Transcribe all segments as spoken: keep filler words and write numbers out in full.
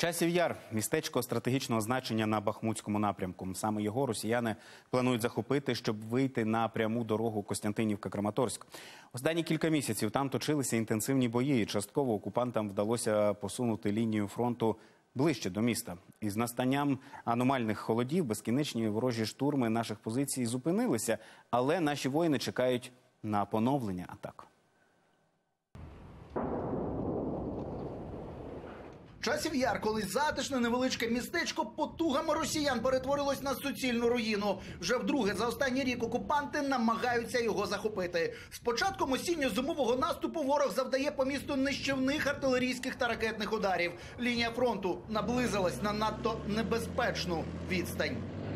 Часів Яр – містечко стратегічного значення на Бахмутському напрямку. Саме його росіяни планують захопити, щоб вийти на пряму дорогу Костянтинівка-Краматорськ. Останні кілька місяців там точилися інтенсивні бої, і частково окупантам вдалося посунути лінію фронту ближче до міста. Із настанням аномальних холодів безкінечні ворожі штурми наших позицій зупинилися, але наші воїни чекають на поновлення атак. Часів Яр, колись затишне невеличке містечко, потугами росіян перетворилось на суцільну руїну. Вже вдруге за останній рік окупанти намагаються його захопити. З початком осінньо-зимового наступу ворог завдає по місту нищівних артилерійських та ракетних ударів. Лінія фронту наблизилась на надто небезпечну відстань.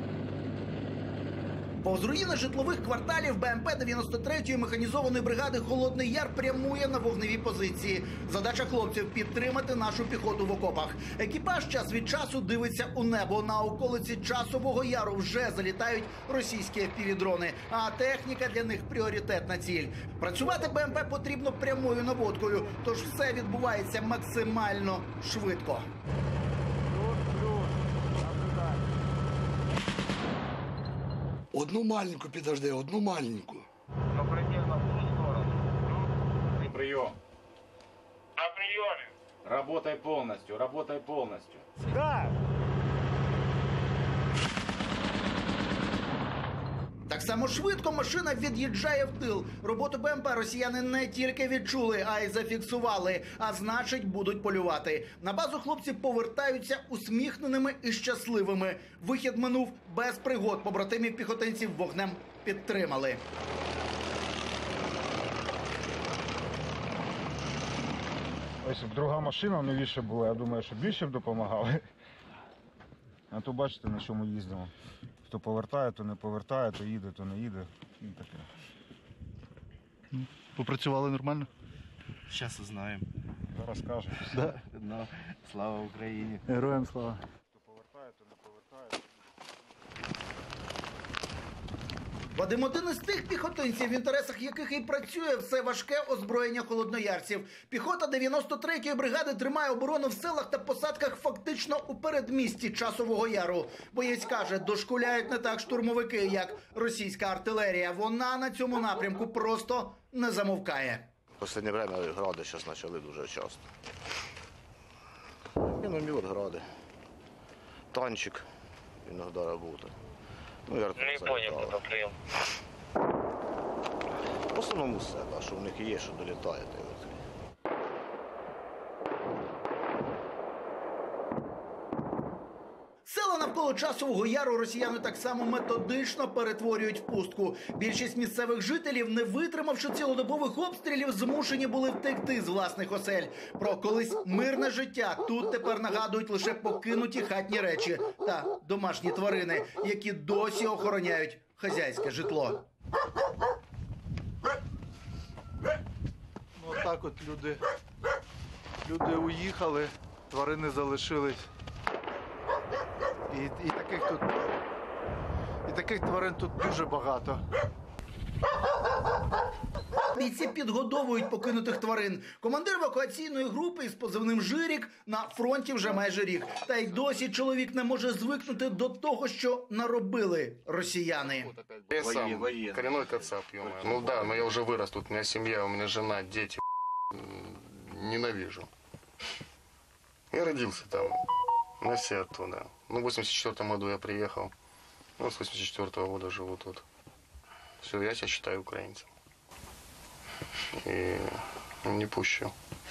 Повз руїни житлових кварталів Б М П дев'яносто третьої механізованої бригади «Холодний Яр» прямує на вогневі позиції. Задача хлопців – підтримати нашу піхоту в окопах. Екіпаж час від часу дивиться у небо. На околиці Часового Яру вже залітають російські еф пі ві-дрони, а техніка для них – пріоритетна ціль. Працювати Б М П потрібно прямою наводкою, тож все відбувається максимально швидко. Одну маленьку підожди, одну маленьку. Но примерно в ту сторону. Прием. На приеме. Работай полностью, работай полностью. Да. Так само швидко машина від'їжджає в тил. Роботу Б М П росіяни не тільки відчули, а й зафіксували. А значить, будуть полювати. На базу хлопці повертаються усміхненими і щасливими. Вихід минув без пригод. Побратимів піхотинців вогнем підтримали. Ось б друга машина новіше була, я думаю, що більше б допомагали. А то бачите, на чому їздимо. Хто повертає, то не повертає, то їде, то не їде. І таке. Попрацювали нормально? Зараз узнаємо. Зараз кажуть. Да? No. Слава Україні. Героям слава. Хто повертає, то не повертає. Вадим один із тих піхотинців, в інтересах яких і працює все важке озброєння холодноярців. Піхота дев'яносто третьої бригади тримає оборону в селах та посадках фактично у передмісті Часового Яру. Боєць каже, дошкуляють не так штурмовики, як російська артилерія. Вона на цьому напрямку просто не замовкає. В останнє время гради зараз почали дуже часто. Міномет, гради, танчик іноді працює. Ну, я Не понял, кто прием. В основному все, так, що в них є, що долітає. Села навколо Часового Яру росіяни так само методично перетворюють в пустку. Більшість місцевих жителів, не витримавши цілодобових обстрілів, змушені були втекти з власних осель. Про колись мирне життя тут тепер нагадують лише покинуті хатні речі та домашні тварини, які досі охороняють хазяйське житло. Ну, отак от люди, люди уїхали, тварини залишились. І, і, таких тут, і таких тварин тут дуже багато. Бійці підгодовують покинутих тварин. Командир евакуаційної групи із позивним «Жирік» на фронті вже майже рік. Та й досі чоловік не може звикнути до того, що наробили росіяни. Я сам коренной кацап, ё-моё. Ну да, но я уже вырос, тут у меня семья, у меня жена, дети. Ненавижу. Я родился там, на все оттуда. Ну, в восемьдесят четвёртом году я приехал. Ну, с восемьдесят четвёртого года живу тут. Все, я себя считаю украинцем. И не пущу.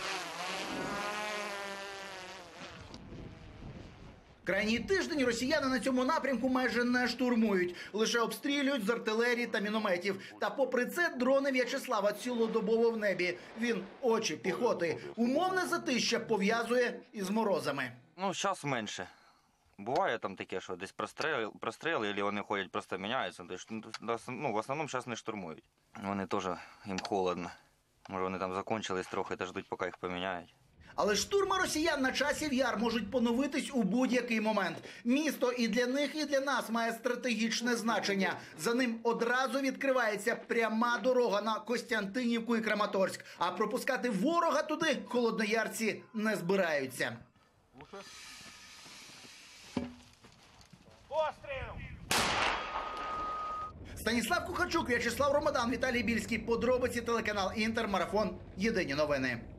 Крайній тиждень росіяни на цьому напрямку майже не штурмують. Лише обстрілюють з артилерії та мінометів. Та попри це дрони В'ячеслава цілодобово в небі. Він – очі піхоти. Умовне затища пов'язує із морозами. Ну, зараз менше. Буває там таке, що десь простріли, простріли, або вони ходять, просто міняються. Ну, в основному зараз не штурмують. Вони теж, їм холодно. Може, вони там закінчились трохи та ждуть, поки їх поміняють. Але штурми росіян на Часів Яр можуть поновитись у будь-який момент. Місто і для них, і для нас має стратегічне значення. За ним одразу відкривається пряма дорога на Костянтинівку і Краматорськ. А пропускати ворога туди холодноярці не збираються. Станіслав Кухарчук, В'ячеслав Ромадан, Віталій Більський. Подробиці телеканал Інтер. Марафон. Єдині новини.